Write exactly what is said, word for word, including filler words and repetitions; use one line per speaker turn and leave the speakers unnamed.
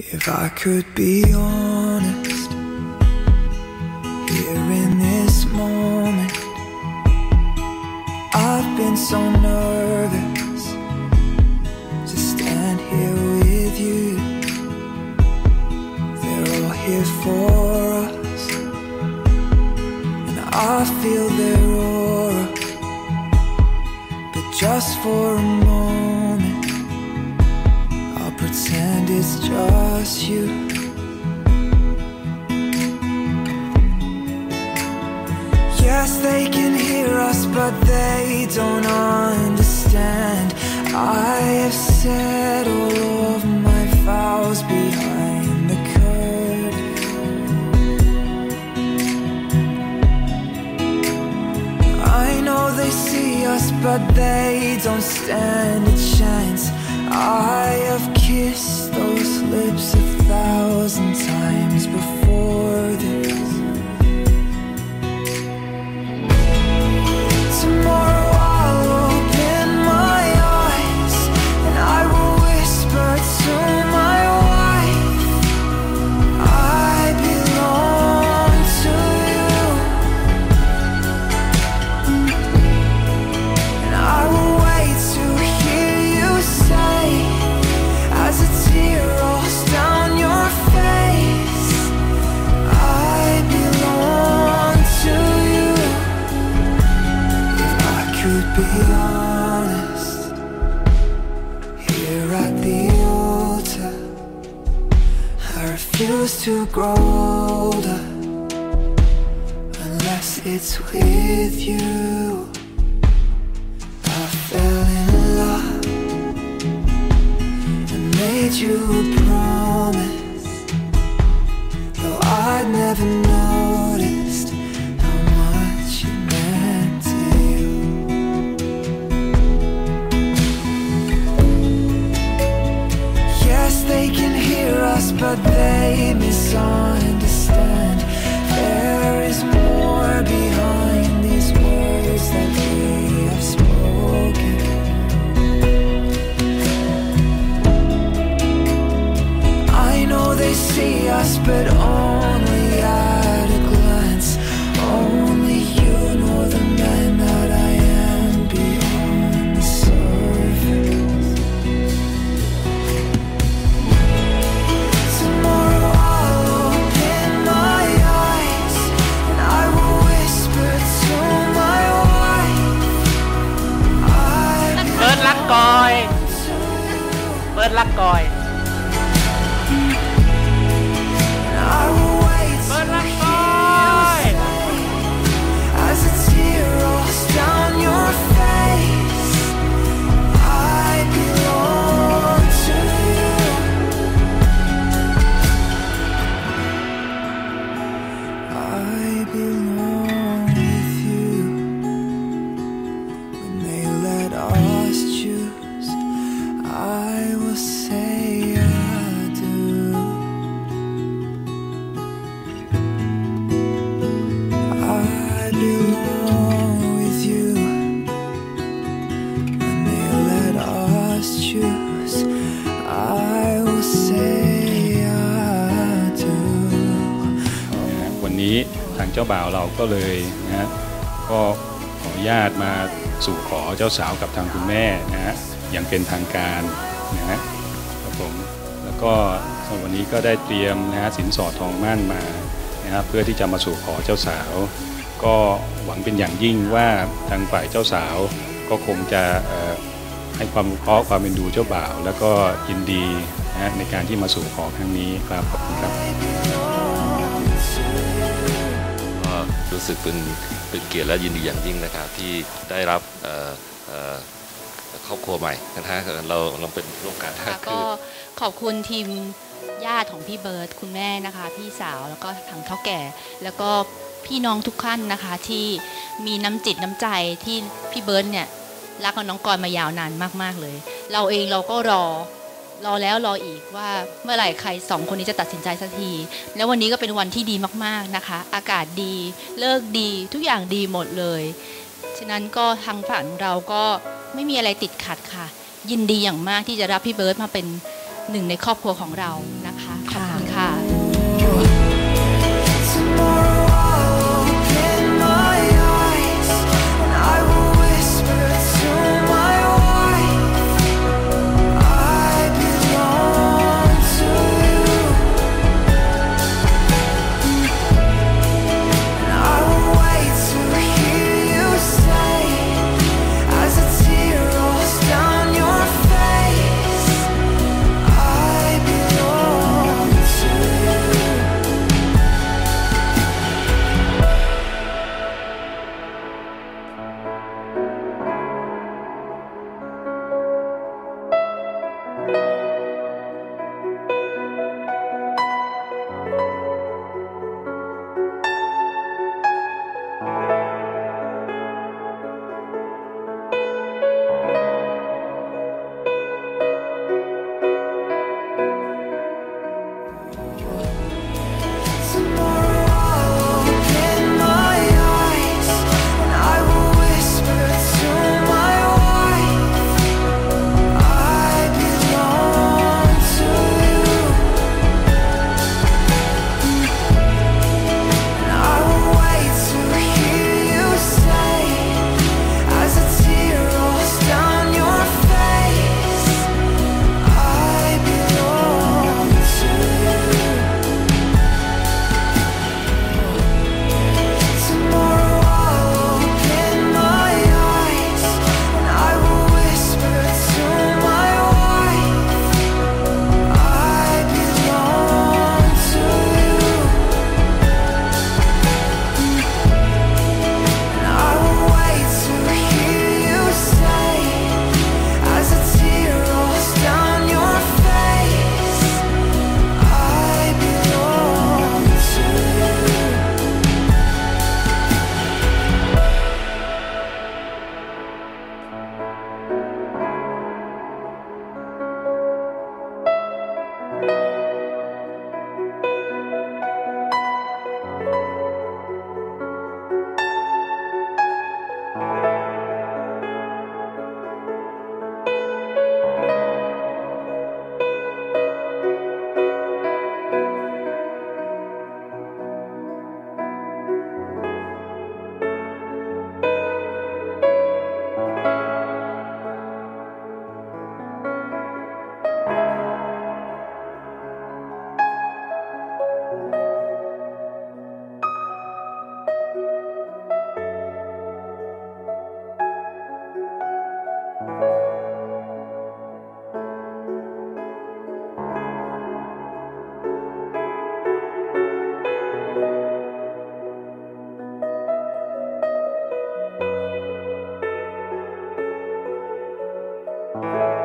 If I could be honest, here in this moment, I've been so nervous to stand here with you. They're all here for us, and I feel their aura, but just for a moment I'll pretend it's just you. Yes, they can hear us, but they don't understand. I have said all of my vows behind the curtain. I know they see us, but they don't stand a chance. I have kissed those lips a thousand times before this. Tomorrow I'll open my eyes and I will whisper to my wife, I belong to you. And I will wait to hear you say, as a tear rolls down your face, I belong to you. If I could be honest, here at the altar, I refuse to grow older unless it's with you. I fell in love and made you a promise, though I'd never noticed how much you meant to you. Yes, they can hear us, but they misunderstand. There is more behind these words that we have spoken. I know they see us, but only at a glance. Only you know the man that I am beyond the surface. Tomorrow I'll open my eyes and I will whisper to my wife, I
เบิร์ดรักกอย เบิร์ดรักกอย
I will wait
เบิร์ดรักกอย
as a tear rolls down your face, I belong to you. I belong with you. When they let us choose, I will say I do. I belong with you. When they let us choose, I will say I do.
วันนี้ทางเจ้าบ่าวเราก็เลยนะฮะก็ขออนุญาตมาสู่ขอเจ้าสาวกับทางคุณแม่นะฮะอย่างเป็นทางการนะฮะครับผมแล้วก็วันนี้ก็ได้เตรียมนะฮะสินสอดทองมั่นมานะฮะเพื่อที่จะมาสู่ขอเจ้าสาวก็หวังเป็นอย่างยิ่งว่าทางฝ่ายเจ้าสาวก็คงจะเอ่อให้ความรู้เคราะห์ความเป็นดูเจ้าบ่าวแล้วก็ยินดีนะฮะในการที่มาสู่ขอครั้งนี้ครับขอบคุณครับ
ก็รู้สึกเป็นเป็นเกียรติและยินดีอย่างยิ่งนะครับที่ได้รับเอ่อเอ่อครอบครัวใหม่นะฮะเราเราเป็นร่วมกันคือ
ก็ขอบคุณทีมญาติของพี่เบิร์ตคุณแม่นะคะพี่สาวแล้วก็ทางเฒ่าแก่แล้วก็พี่น้องทุกท่านนะคะที่มีน้ำจิตน้ำใจที่พี่เบิร์ตเนี่ยรักกับน้องกรมายาวนานมากๆเลยเราเองเราก็รอรอแล้วรออีกว่าเมื่อไหร่ใครสองคนนี้จะตัดสินใจสักทีแล้ววันนี้ก็เป็นวันที่ดีมากๆนะคะอากาศดีเลิกดีทุกอย่างดีหมดเลยฉะนั้นก็ทางฝั่งเราก็ไม่มีอะไรติดขัดค่ะยินดีอย่างมากที่จะรับพี่เบิร์ตมาเป็นหนึ่งในครอบครัวของเรานะคะขอบคุณค่ะ
Bye.